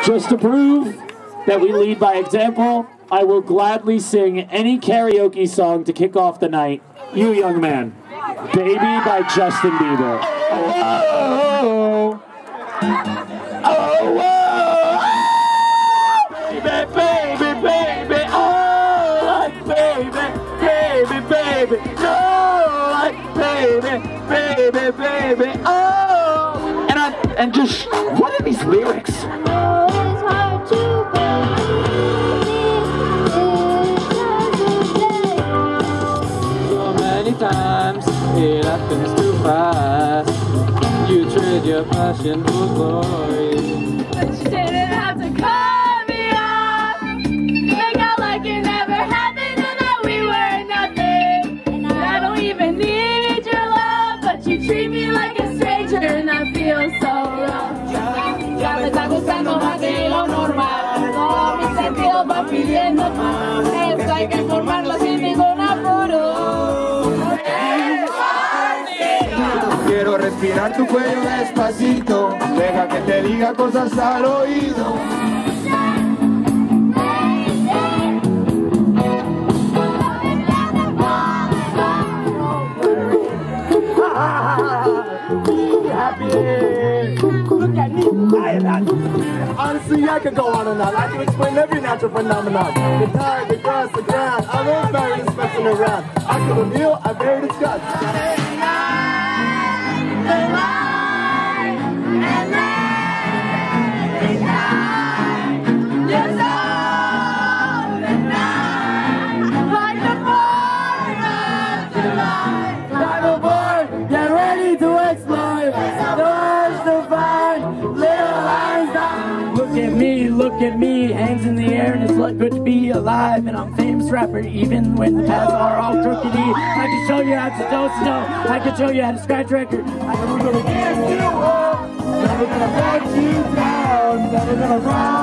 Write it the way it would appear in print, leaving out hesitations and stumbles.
Just to prove that we lead by example, I will gladly sing any karaoke song to kick off the night. You, young man. Baby by Justin Bieber. Oh, oh, oh, oh, baby, baby, baby, oh, like baby, baby, baby, no, like baby, baby, baby, oh. And just, what are these lyrics? Times it happens too fast. You trade your passion for glory. But you didn't have to cut me off. Make out like it never happened and that we were nothing. And I don't even need your love, but you treat me like a stranger and I feel so wrong. Ya me está gustando más de lo normal. Todo mi sentido va pidiendo más. Esto hay que formarlo sin ningún apuro. Quiero respirar tu cuello despacito, deja que te diga cosas al oído. Look at me, honestly, I could go on and on. I can explain every natural phenomenon. The tide, the grass, the ground. I was married and specking around. I could reveal, I buried its guts. Look at me, hands in the air, and it's good to be alive. And I'm a famous rapper, even when the paths are all crookedy. I can show you how to do. I can show you how to scratch record. I'm never gonna give you up, never gonna let you down, never gonna run.